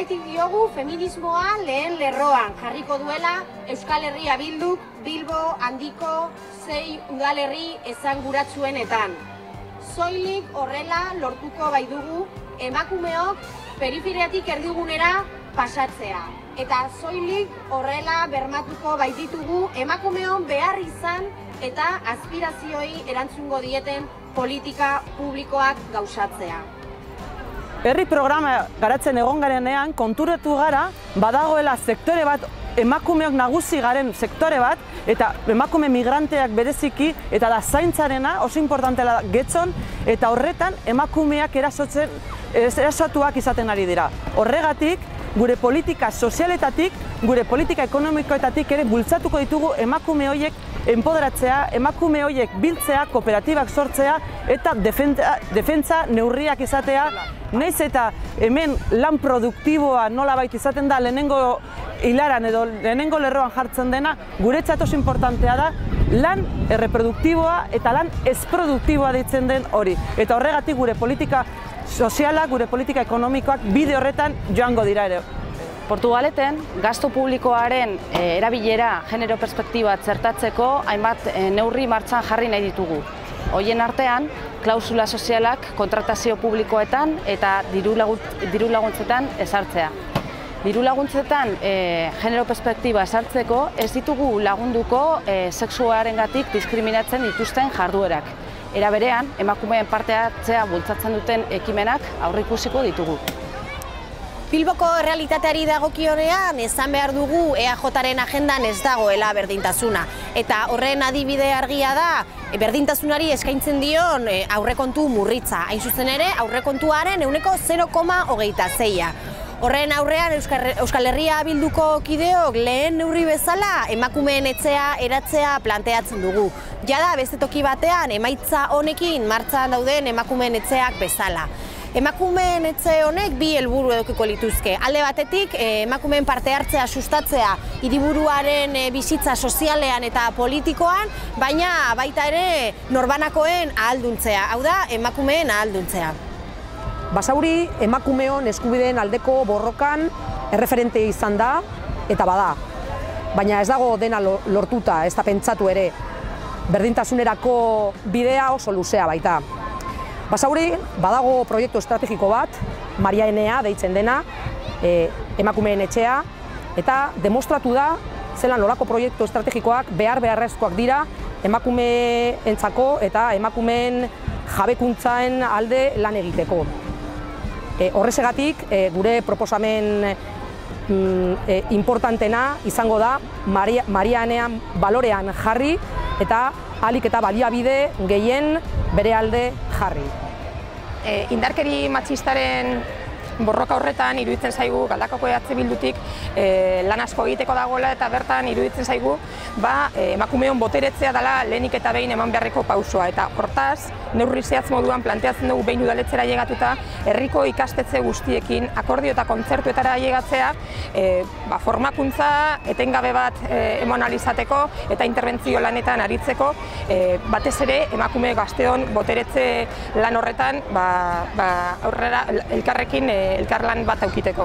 Horregaitik diogu feminismoa lehen lerroan jarriko duela Euskal Herria Bilduk Bilbo handiko 6 udalerri esanguratsuenetan. Soilik horrela lortuko baitugu emakumeok periferiatik erdigunera pasatzea. Eta soilik horrela bermatuko baititugu emakumeon behar izan eta aspirazioei erantzungo dieten politika publikoak gauzatzea. Herri programa garatzen egon garenean konturatu gara badagoela sektore bat, emakumeok nagusi garen sektore bat, eta emakume migranteak bereziki, eta da zaintzarena oso importantela getzon, eta horretan emakumeak erasatuak izaten ari dira. Horregatik, gure politika sozialetatik, gure politika ekonomikoetatik ere bultzatuko ditugu emakume horiek enpoderatzea, emakume horiek biltzea, kooperatibak sortzea eta defentsa neurriak izatea. Naiz eta hemen lan produktiboa nolabait izaten da lehenengo hilaran edo lehenengo lerroan jartzen dena, guretzat oso importantea da lan erreproduktiboa eta lan ezproduktiboa deitzen den hori. Eta horregatik gure politika sozialak, gure politika ekonomikoak bide horretan joango dira ere. Portugaleten, gastu publikoaren erabilera genero perspektiba txertatzeko hainbat neurri martxan jarri nahi ditugu. Horien artean, klausula sozialak kontratazio publikoetan eta diru laguntzetan ezartzea. Diru laguntzetan genero perspektiba ezartzeko ez ditugu lagunduko sexuarengatik diskriminatzen dituzten jarduerak. Era berean, emakumeen parte hartzea bultzatzen duten ekimenak aurreikusiko ditugu. Bilboko errealitateari dagokionean esan behar dugu EAJaren agendan ez dagoela berdintasuna. Eta horren adibide argia da berdintasunari eskaintzen dion aurrekontu murritza. Hain zuzen ere, aurrekontuaren ehuneko 0,26. Horren aurrean Euskal Herria Bilduko kideok lehen neurri bezala emakumeen etxea eratzea planteatzen dugu. Jada beste toki batean emaitza honekin martxan dauden emakumeen etxeak bezala. Emakumeen etxe honek bi helburu edukiko lituzke. Alde batetik, emakumeen parte hartzea sustatzea hiriburuaren bizitza sozialean eta politikoan, baina baita ere norbanakoen ahalduntzea, hau da, emakumeen ahalduntzea. Basauri emakumeon eskubideen aldeko borrokan erreferente izan da eta bada. Baina ez dago dena lortuta, ez da pentsatu ere. Berdintasunerako bidea oso luzea baita. Basauri badago proiektu estrategiko bat, Maria Enea deitzen dena, emakumeen etxea, eta demostratu da zelan nolako proiektu estrategikoak beharrezkoak dira emakumeentzako eta emakumeen jabekuntzaen alde lan egiteko. Horrezegatik, gure proposamen importantena izango da Maria Enean balorean jarri eta ahalik eta baliabide gehien bere alde jarri. Indarkeri matxistaren borroka horretan iruditzen zaigu Galdakaoko EH Bildutik lan asko egiteko dagoela eta bertan iruditzen zaigu emakumeon boteretzea dela lehenik eta behin eman beharreko pausua. Eta hortaz, neurri zehatz moduan planteatzen dugu behin udaletzera ailegatuta herriko ikastetxe guztiekin akordio eta kontzertuetara ailegatzea formakuntza etengabe bat eman ahal izateko eta interbentzio lanetan aritzeko batez ere emakume gazteon boteretze lan horretan aurrera elkarrekin elkarlan bat aukiteko.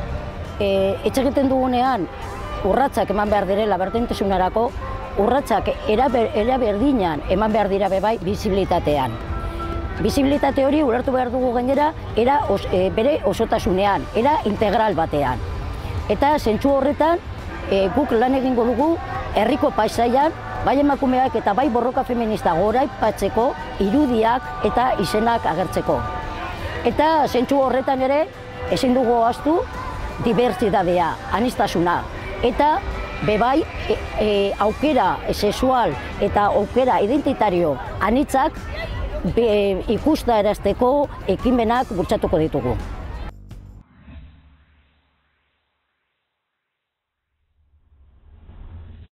Etxe egiten dugunean urratsak eman behar direla berdintasunerako, urratsak era berdinan eman behar dira bai bizibilitatean. Bizibilitate hori ulertu behar dugu gainera bere osotasunean, era integral batean. Eta zentzu horretan guk lan egingo dugu herriko paisaian, bai emakumeak eta bai borroka feminista goraipatzeko irudiak eta izenak agertzeko. Eta zentzu horretan ere ezin dugu ahaztu dibertsitatea, aniztasuna. Eta bebai aukera sexual eta aukera identitario anitzak ikustarazteko ekimenak bultzatuko ditugu.